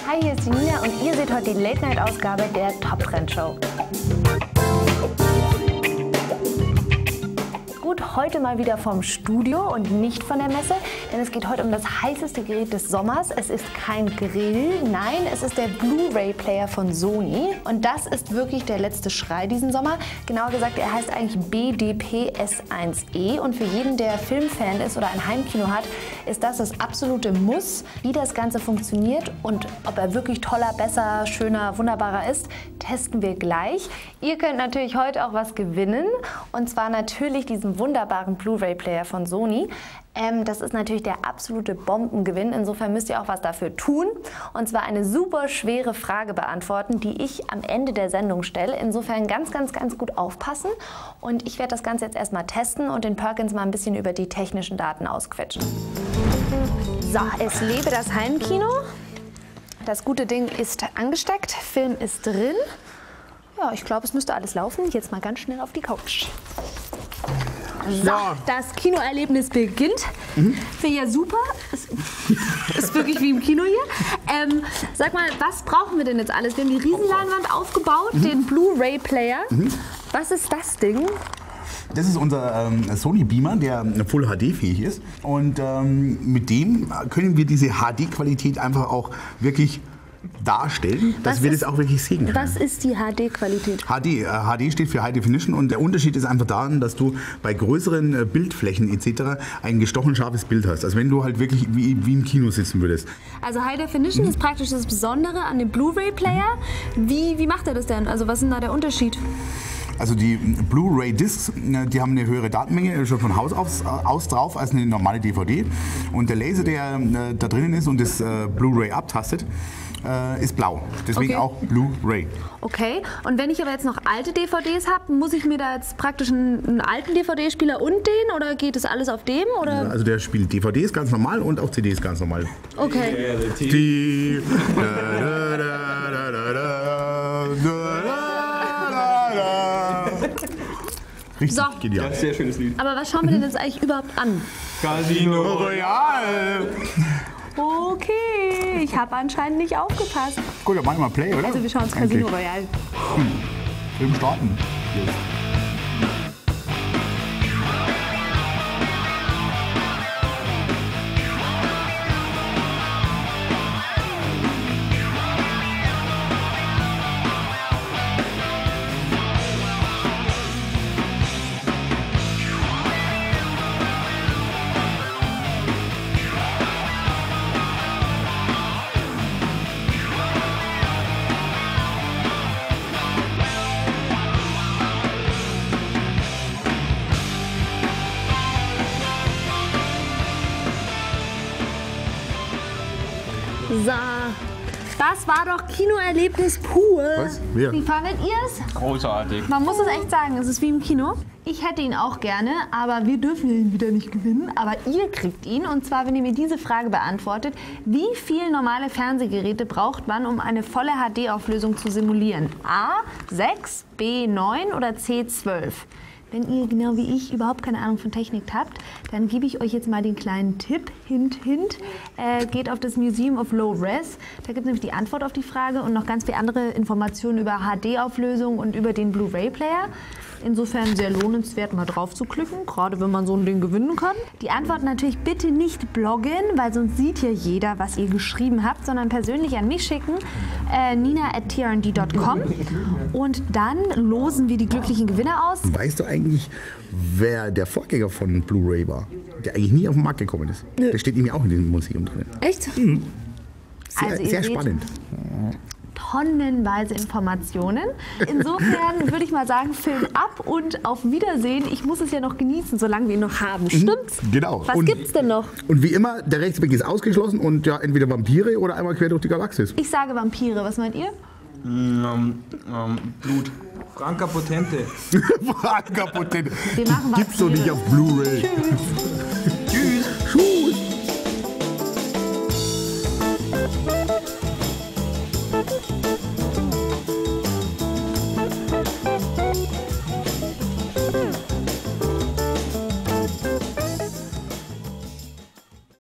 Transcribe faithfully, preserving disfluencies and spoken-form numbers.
Hi, hier ist die Nina und ihr seht heute die Late-Night-Ausgabe der Top-Trend-Show. Gut, heute mal wieder vom Studio und nicht von der Messe, denn es geht heute um das heißeste Gerät des Sommers. Es ist kein Grill, nein, es ist der Blu-ray-Player von Sony. Und das ist wirklich der letzte Schrei diesen Sommer. Genauer gesagt, er heißt eigentlich B D P S eins E und für jeden, der Filmfan ist oder ein Heimkino hat, ist das das absolute Muss. Wie das Ganze funktioniert und ob er wirklich toller, besser, schöner, wunderbarer ist, testen wir gleich. Ihr könnt natürlich heute auch was gewinnen und zwar natürlich diesen wunderbaren Blu-ray-Player von Sony. Ähm, das ist natürlich der absolute Bombengewinn. Insofern müsst ihr auch was dafür tun. Und zwar eine super schwere Frage beantworten, die ich am Ende der Sendung stelle. Insofern ganz, ganz, ganz gut aufpassen. Und ich werde das Ganze jetzt erstmal testen und den Perkins mal ein bisschen über die technischen Daten ausquetschen. So, es lebe das Heimkino. Das gute Ding ist angesteckt, Film ist drin. Ja, ich glaube, es müsste alles laufen. Jetzt mal ganz schnell auf die Couch. So, ja. Das Kinoerlebnis beginnt. Mhm. Finde ich ja super. Es ist wirklich wie im Kino hier. Ähm, sag mal, was brauchen wir denn jetzt alles? Wir haben die Riesenleinwand aufgebaut, mhm. den Blu-ray-Player. Mhm. Was ist das Ding? Das ist unser ähm, Sony Beamer, der Full H D-fähig ist. Und ähm, mit dem können wir diese H D-Qualität einfach auch wirklich darstellen, dass was wir ist, das auch wirklich sehen können. Was ist die H D-Qualität? H D, äh, H D steht für High Definition und der Unterschied ist einfach darin, dass du bei größeren äh, Bildflächen et cetera ein gestochen scharfes Bild hast. Also wenn du halt wirklich wie, wie im Kino sitzen würdest. Also High Definition mhm. ist praktisch das Besondere an dem Blu-ray-Player. Mhm. Wie, wie macht er das denn? Also was ist denn da der Unterschied? Also die Blu-ray-Discs, die haben eine höhere Datenmenge schon von Haus aus, aus drauf als eine normale D V D. Und der Laser, der äh, da drinnen ist und das äh, Blu-ray abtastet, äh, ist blau. Deswegen okay. auch Blu-ray. Okay. Und wenn ich aber jetzt noch alte D V Ds habe, muss ich mir da jetzt praktisch einen, einen alten D V D-Spieler und den oder geht das alles auf dem? Oder? Ja, also der spielt D V Ds ganz normal und auch C Ds ganz normal. Okay. Die, da, da, da, da, da, da. Richtig so. Genial. Ja, sehr schönes Lied. Aber was schauen wir denn jetzt eigentlich überhaupt an? Casino Royale. Okay, ich habe anscheinend nicht aufgepasst. Gut, dann machen wir mal Play, oder? Also wir schauen uns Casino okay. Royale. Hm. Film starten. Yes. So, das war doch Kinoerlebnis pur. Was? Ja. Wie fandet ihr es? Großartig. Man muss es echt sagen, es ist wie im Kino. Ich hätte ihn auch gerne, aber wir dürfen ihn wieder nicht gewinnen. Aber ihr kriegt ihn und zwar, wenn ihr mir diese Frage beantwortet. Wie viele normale Fernsehgeräte braucht man, um eine volle H D-Auflösung zu simulieren? A sechs, B neun oder C zwölf? Wenn ihr genau wie ich überhaupt keine Ahnung von Technik habt, dann gebe ich euch jetzt mal den kleinen Tipp. Hint, hint. Äh, geht auf das Museum of Low Res. Da gibt es nämlich die Antwort auf die Frage und noch ganz viele andere Informationen über H D-Auflösung und über den Blu-ray-Player. Insofern sehr lohnenswert, mal drauf zu klicken, gerade wenn man so ein Ding gewinnen kann. Die Antwort natürlich bitte nicht bloggen, weil sonst sieht ja jeder, was ihr geschrieben habt, sondern persönlich an mich schicken, äh, nina at t r n d punkt com und dann losen wir die glücklichen Gewinner aus. Weißt du eigentlich, wer der Vorgänger von Blu-ray war, der eigentlich nie auf den Markt gekommen ist? Nö. Der steht nämlich auch in diesem Museum drin. Echt? Mhm. Sehr, also sehr spannend. Tonnenweise Informationen. Insofern würde ich mal sagen, Film ab und auf Wiedersehen. Ich muss es ja noch genießen, solange wir ihn noch haben. Stimmt's? Genau. Was und, gibt's denn noch? Und wie immer, der Rechtsweg ist ausgeschlossen und ja, entweder Vampire oder einmal quer durch die Galaxis. Ich sage Vampire. Was meint ihr? Mm, um, um, Blut. Franka Potente. Franka Potente. Wir machen Gibt's doch nicht auf Blu-ray. Tschüss.